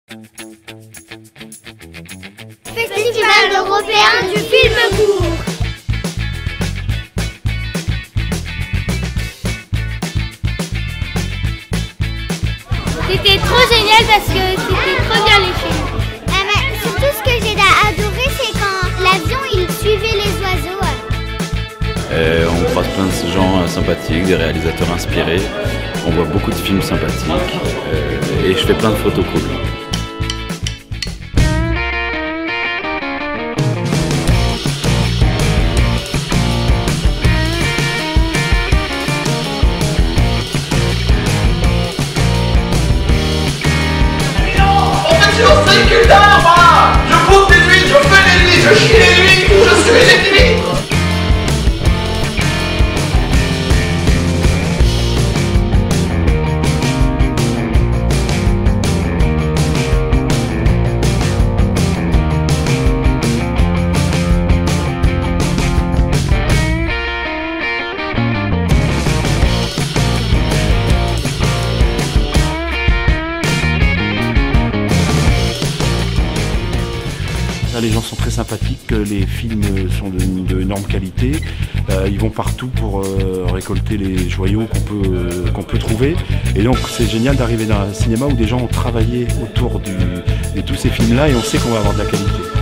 Festival européen du film court. C'était trop génial parce que c'était trop bien les films. Surtout ce que j'ai adoré, c'est quand l'avion il suivait les oiseaux. On croise plein de gens sympathiques, des réalisateurs inspirés. On voit beaucoup de films sympathiques et je fais plein de photos cool. Je suis agriculteur, moi! Je pousse des huîtres, je fais des huîtres, je chie les huîtres, je suis les huîtres! Les gens sont très sympathiques, les films sont de énorme qualité, ils vont partout pour récolter les joyaux qu'on peut trouver, et donc c'est génial d'arriver dans un cinéma où des gens ont travaillé autour de tous ces films-là et on sait qu'on va avoir de la qualité.